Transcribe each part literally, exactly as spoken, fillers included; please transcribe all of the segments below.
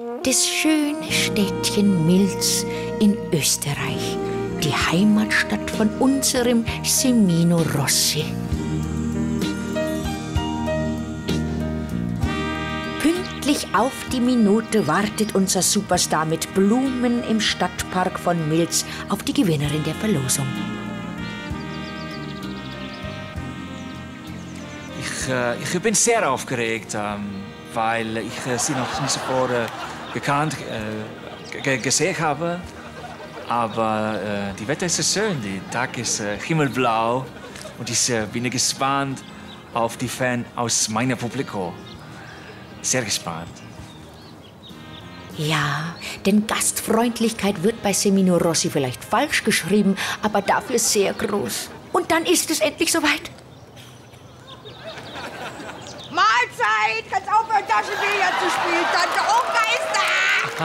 Das schöne Städtchen Milz in Österreich, die Heimatstadt von unserem Semino Rossi. Pünktlich auf die Minute wartet unser Superstar mit Blumen im Stadtpark von Milz auf die Gewinnerin der Verlosung. Ich, äh, ich bin sehr aufgeregt, ähm, weil ich äh, sie noch nicht zuvor äh, gekannt, äh, gesehen habe. Aber äh, die Wetter ist so schön, der Tag ist äh, himmelblau und ich äh, bin gespannt auf die Fans aus meinem Publikum. Sehr gespannt. Ja, denn Gastfreundlichkeit wird bei Semino Rossi vielleicht falsch geschrieben, aber dafür sehr groß. Und dann ist es endlich soweit. Mahlzeit! Kannst aufhören, Taschenbillard zu spielen, Tante Onka ist da!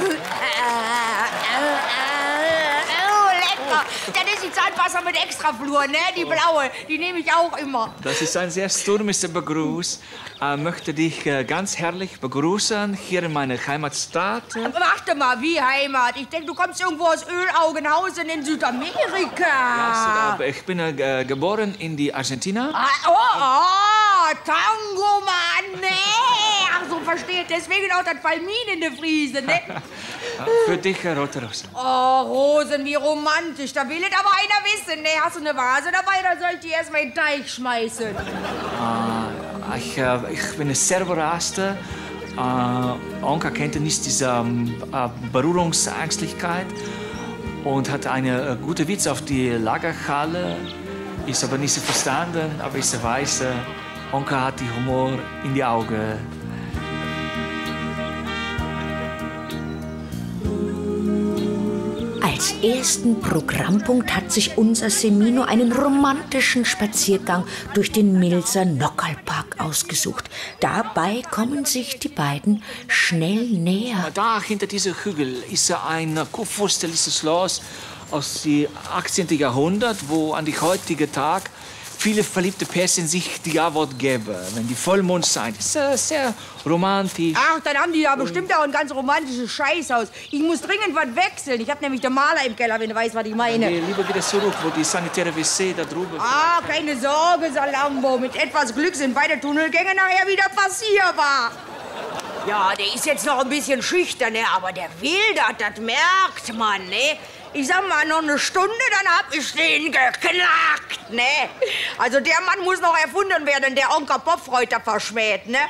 Oh, lecker! Das ist die Zahnpasta mit Extraflur, ne? Die blaue, die nehme ich auch immer. Das ist ein sehr stürmischer Begruß. Ich möchte dich äh, ganz herrlich begrüßen hier in meiner Heimatstadt. Aber warte mal, wie Heimat? Ich denke, du kommst irgendwo aus Ölaugenhausen in Südamerika. Ja, aber ich bin äh, geboren in die Argentina. Ah, oh, oh, Tango, Mann, ne? Ach so, verstehe. Deswegen auch das falminende Friese, ne? Für dich, äh, rote Rosen. Oh, Rosen, wie romantisch. Da will es aber einer wissen, ne? Hast du eine Vase dabei, dann soll ich die erst mal in den Teich schmeißen. Ah, ich, äh, ich bin ein Servoraster. Äh, Onka kennt nicht diese äh, Berührungsängstlichkeit und hat einen äh, guten Witz auf die Lagerhalle. Ist aber nicht so verstanden, aber ich weiß, äh, Onka hat die Humor in die Augen. Als ersten Programmpunkt hat sich unser Semino einen romantischen Spaziergang durch den Milzer Nockerlpark ausgesucht. Dabei kommen sich die beiden schnell näher. Da hinter diesem Hügel ist ein kurfürstliches Schloss aus dem achtzehnten Jahrhundert, wo an den heutigen Tag viele verliebte Pärchen sich die Jawort geben, wenn die Vollmond scheint. Das ist sehr, sehr romantisch. Ach, dann haben die ja bestimmt auch ein ganz romantisches Scheißhaus. Ich muss dringend was wechseln. Ich habe nämlich den Maler im Keller, wenn du weißt, was ich meine. Nee, lieber wieder zurück, wo die sanitäre W C da drüben. Ah, keine Sorge, Salambo. Mit etwas Glück sind beide Tunnelgänge nachher wieder passierbar. Ja, der ist jetzt noch ein bisschen schüchtern, ne? Aber der will das, das merkt man, ne? Ich sag mal, noch eine Stunde, dann hab ich den geknackt, ne? Also der Mann muss noch erfunden werden, der Onkel Popfreuter verschmäht, ne?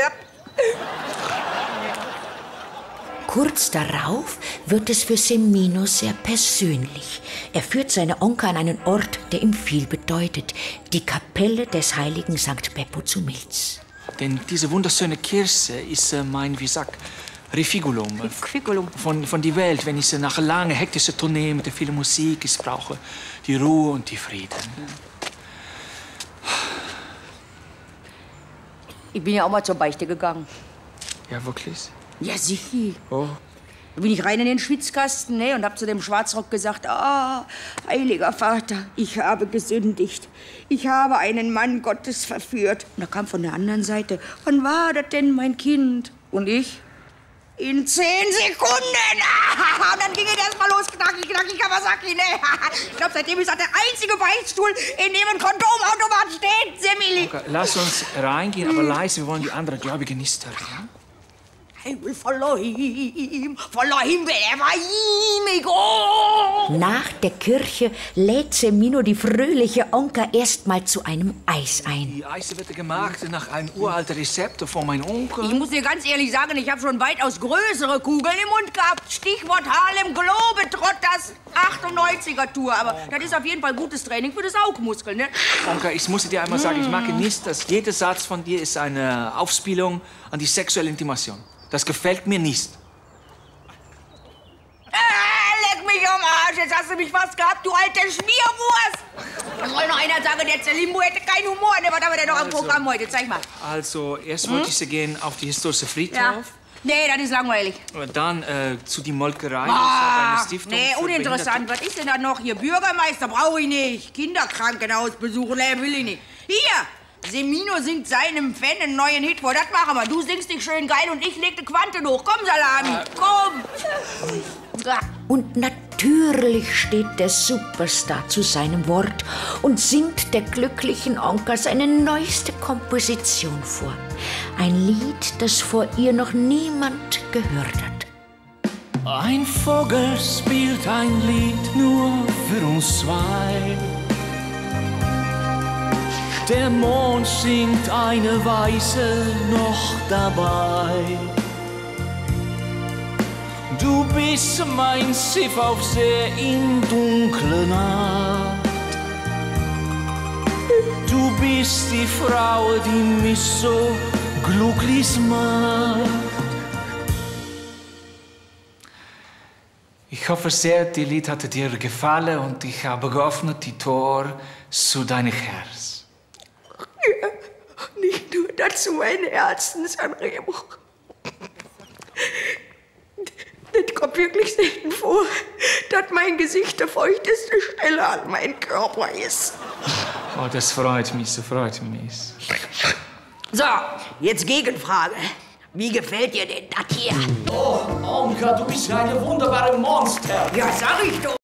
Kurz darauf wird es für Semino sehr persönlich. Er führt seine Onkel an einen Ort, der ihm viel bedeutet. Die Kapelle des heiligen Sankt Beppo zu Milz. Denn diese wunderschöne Kirche ist äh, mein, wie sagt, Refigulum. Refigulum. Von, von der Welt, wenn ich nach einer langen, hektischen Tournee mit viel Musik, ich brauche die Ruhe und die Frieden. Ich bin ja auch mal zur Beichte gegangen. Ja, wirklich? Ja, sicher. Oh. Da bin ich rein in den Schwitzkasten, ne, und hab zu dem Schwarzrock gesagt, ah, heiliger Vater, ich habe gesündigt. Ich habe einen Mann Gottes verführt. Und da kam von der anderen Seite, wann war das denn, mein Kind? Und ich? In zehn Sekunden! Ah, und dann ging es erst mal los, knacki, knacki, Kawasaki, ne? Ich glaube, seitdem ist das der einzige Beichtstuhl, in dem ein Kondomautomat steht, Semili. Okay, lass uns reingehen, aber leise, wir wollen die anderen Gläubigen nicht hören, ja? I will follow him, follow him wherever he may go. Nach der Kirche lädt Semino die fröhliche Onka erstmal zu einem Eis ein. Die Eise wird gemacht nach einem uralten Rezept von meinem Onkel. Ich muss dir ganz ehrlich sagen, ich habe schon weitaus größere Kugeln im Mund gehabt. Stichwort Harlem Globetrotters achtundneunziger-Tour. Aber das ist auf jeden Fall gutes Training für die Saugmuskeln, ne? Onkel, ich muss dir einmal sagen, ich mag nicht, dass jeder Satz von dir ist eine Aufspielung an die sexuelle Intimation. Das gefällt mir nicht. Äh, leck mich am Arsch, jetzt hast du mich fast gehabt, du alte Schmierwurst. Da soll noch einer sagen, der Zelimbo hätte keinen Humor, ne? Was haben wir denn noch also, am Programm heute? Zeig mal. Also, erst hm? wollte ich gehen auf die historische Friedhof. Ja. Nee, das ist langweilig. Dann äh, zu die Molkerei. Ah, eine Stiftung nee, uninteressant. Was ist denn da noch hier? Bürgermeister brauche ich nicht. Kinderkrankenhaus besuchen, nee, will ich nicht. Hier, Semino singt seinem Fan einen neuen Hit vor. Das machen wir. Du singst dich schön geil und ich leg die Quante hoch. Komm, Salami, komm. Und natürlich steht der Superstar zu seinem Wort und singt der glücklichen Onka seine neueste Komposition vor. Ein Lied, das vor ihr noch niemand gehört hat. Ein Vogel spielt ein Lied nur für uns zwei. Der Mond singt eine Weise noch dabei. Du bist mein Schiff auf See in dunkler Nacht. Du bist die Frau, die mich so glücklich macht. Ich hoffe sehr, die Lied hatte dir gefallen und ich habe geöffnet die Tor zu deinem Herz. Ja, nicht nur dazu mein Herzen, Sanremo. Das kommt wirklich selten vor, dass mein Gesicht die feuchteste Stelle an meinem Körper ist. Oh, das freut mich, das freut mich. So, jetzt Gegenfrage. Wie gefällt dir denn das hier? Oh, Onka, du bist ja eine wunderbare Monster. Ja, sag ich doch.